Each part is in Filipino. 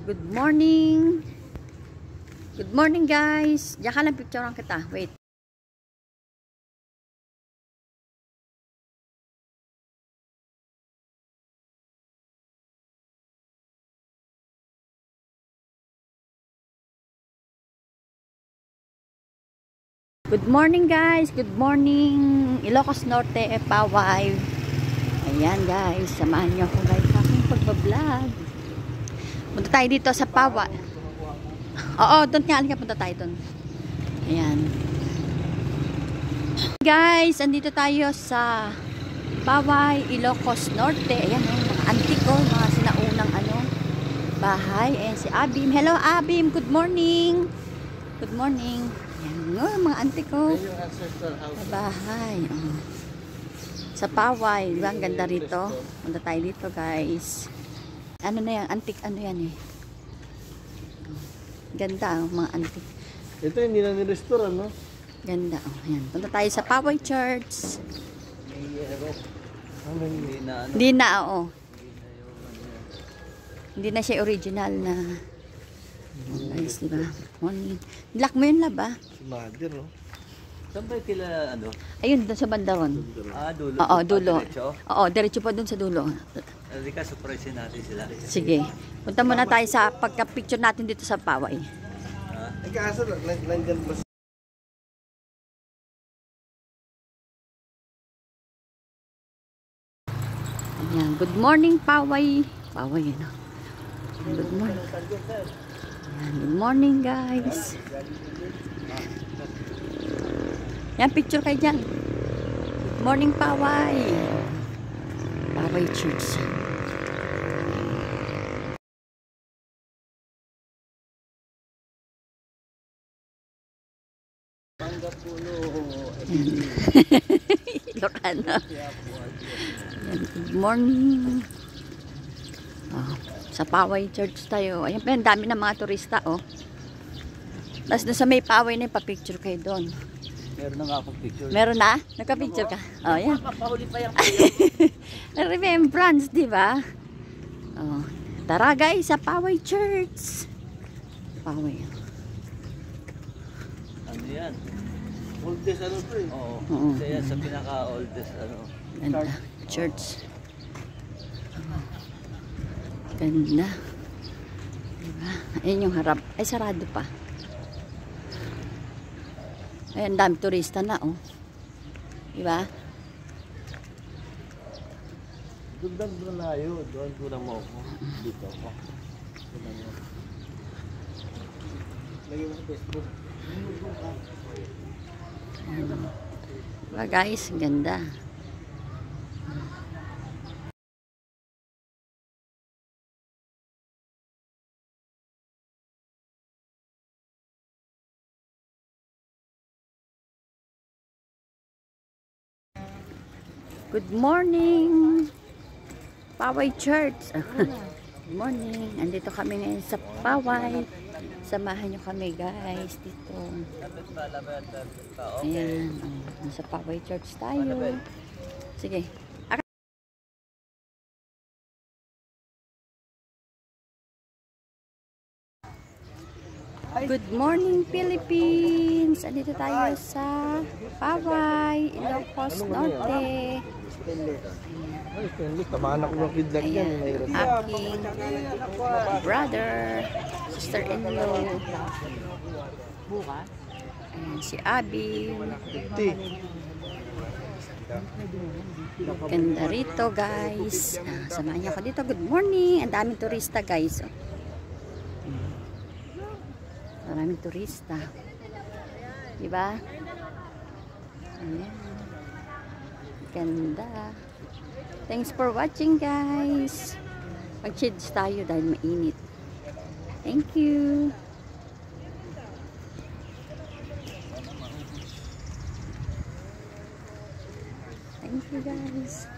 Good morning. Good morning, guys. Diyan ka lang, picturean kita. Wait. Good morning, guys. Good morning. Ilocos Norte, Paway. Ayan, guys. Samahan niyo ako, guys, sa aking pagbablog. Punta tayo dito sa Paway. Oo, doon nga. Alin ka, punta tayo doon. Ayan. Guys, andito tayo sa Paway, Ilocos Norte. Ayan, mga antiko, mga sinaunang bahay. Ayan si Abim. Hello, Abim. Good morning. Good morning. Ayan, mga antiko. Bahay. Oh. Sa Paway. Diba? Ang ganda rito. Punta tayo dito, guys. Ano na yan? Antik, ano yan eh. Ganda, mga antik. Ito hindi na ni-restore, no? Ganda. Oh, ayan. Punta tayo sa Paway Church. Hindi na, oo. Hindi na siya original na. Oh, guys, diba? Morning. Lock mo yun, lab, ah. Si Mother, no? Saan ba kila, ano? Ayun, doon sa bandaron. Ah, dulo. Oo, dulo. Diretso? Oo, diretso pa doon sa dulo. Halika, surprise natin sila. Sige. Punta muna tayo sa pagka-picture natin dito sa Paway. Ay, kaso, nandyan ba? Ayan. Good morning, Paway. Paway, ano? Good morning. Ayan. Good morning, guys. Yan, picture kayo dyan. Good morning, Paway. Paway Church. Ilocano. Good morning. Oh, sa Paway Church tayo. Ayan pa, ang dami ng mga turista, oh. Tapos doon sa may Paway na, pa-picture kayo doon. Meron na nga akong picture. Meron na? Nagka-picture ka? Oh, yan. Papahuli pa yung Remembrance, di ba? Oh. Tara, guys, sa Paway Church. Paway. Ano yan? Oldest ano to eh. Oo. Oo. Isa yan sa pinaka-oldest, ano. Ganda. Church. Ganda. Diba? Ayun yung harap. Ay, sarado pa. Ay, ang dami turista na, oh. Diba? Doon malayo. Doon kulang mo ako. Dito ako. Kulang mo. Lagi mo sa Facebook. Diba, guys? Ganda. Good morning, Paway Church. Good morning. Andito kami ngayon sa Paway. Samahan nyo kami, guys, dito. Ayan. Sa Paway Church tayo. Sige. Good morning, Philippines! Andito tayo sa Paway, Ilocos Norte. Ay, Stanley, tamaan ako ng kidlat yan. Ayan, aking brother, sister-in-law. Ayan, si Abby. Ganda rito, guys. Samahan niyo ako dito. Good morning! Ang daming turista, guys. Maraming turista. Diba? Ayan. Ganda. Thanks for watching, guys. Mag-chids tayo dahil mainit. Thank you. Thank you, guys.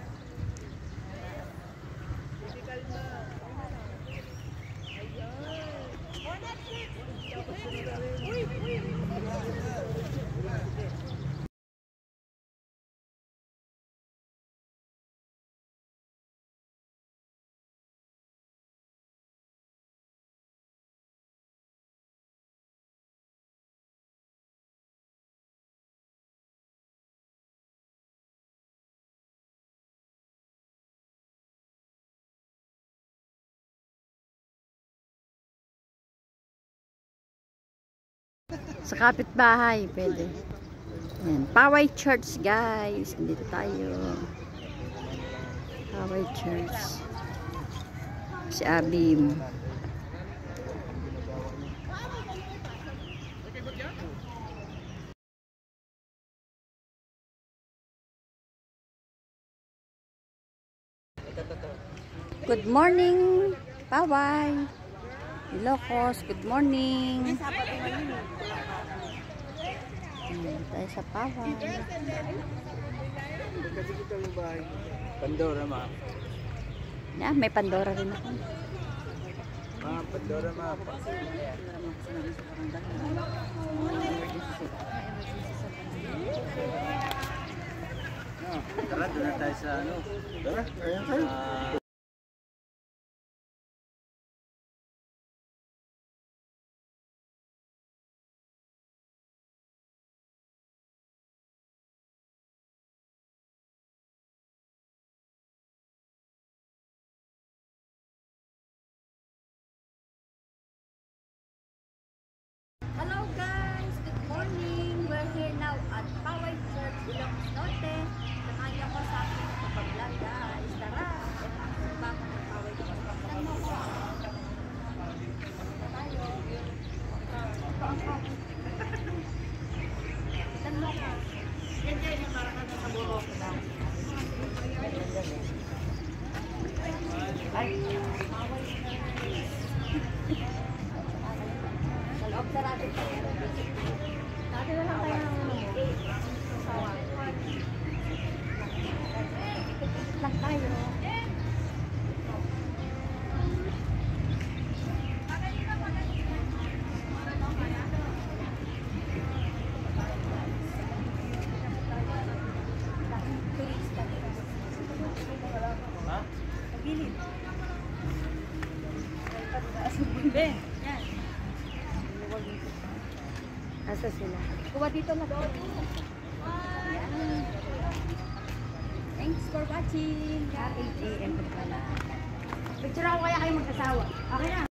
Sa kapitbahay, pwede. Yan. Paway Church, guys. Dito tayo. Paway Church. Si Abim. Good morning, Paway. Ilocos, good morning. Ayan, tayo sa Paway. Pandora, ma. Yeah, may Pandora rin ako. Pandora, ma. Tara, doon na tayo sa ano. Tara, ayan tayo. Hello guys, good morning. We're here now at Paway Church, Ilocos Norte. Samahan niyo ko sa aking kapag-vlog guys. Tara! Baka ng Paway Church. Tignan mo ko. Tayo. Tignan mo ko. Yan dyan yung parang kami sa burok. Ay! Sa loob sa natin. Dati na lang tayo ng lang tayo. Pagilid. Yan. Asa sila? Kuha dito na. Yan. Thanks for watching. 8 AM pa pala. Picture ako kaya kayo mag-asawa. Okay na.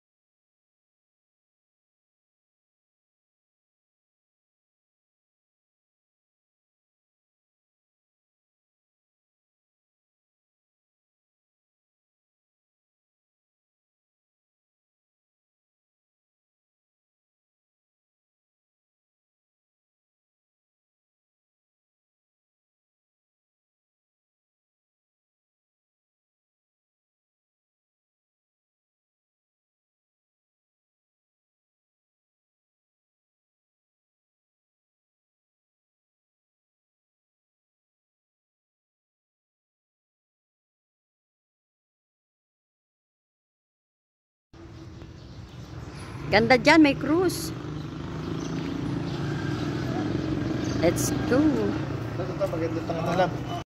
Ganda dyan, may cruise. Let's go. Ito, maganda tangan na lang.